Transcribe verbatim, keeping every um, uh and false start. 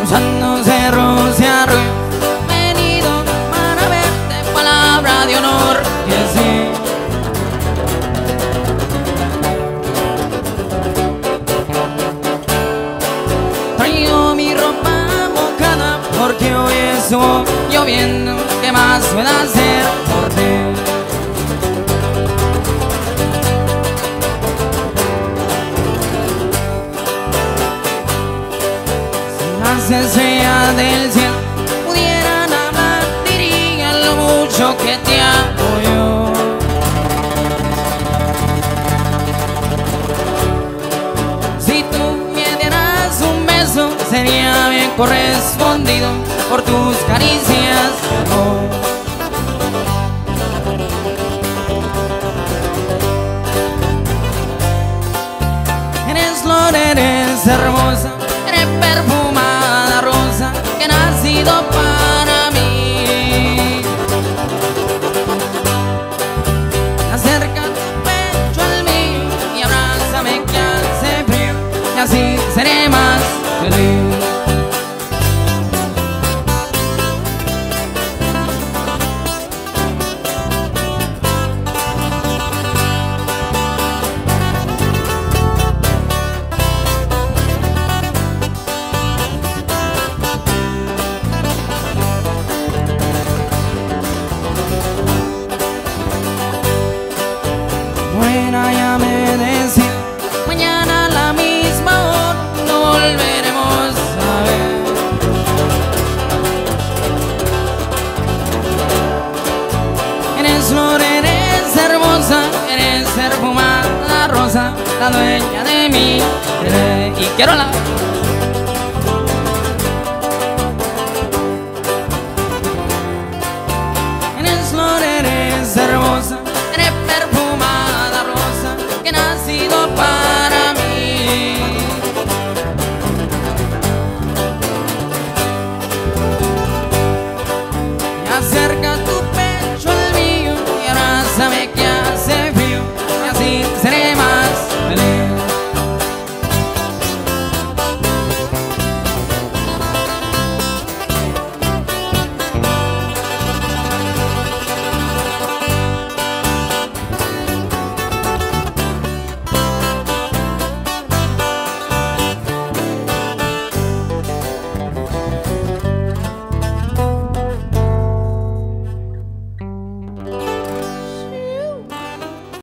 cruzándose Rusia, venido para verte, palabra de honor que sí. Traigo mi ropa mojada porque hoy estuvo lloviendo. ¿Qué más puedo hacer por ti? Las estrellas del cielo pudieran hablar, dirían lo mucho que te amo yo. Si tú me dieras un beso, sería bien correspondido por tus caricias, amor. Eres flor, eres hermosa, eres perfumada rosa que ha nacido para mí. Acerca tu pecho al mío y abrázame que hace frío, y así seré más feliz. Buena ya me decía, mañana a la misma hora no volveremos a ver. Eres flor, eres hermosa, eres perfumada rosa, la dueña de mi querer. Y quiero la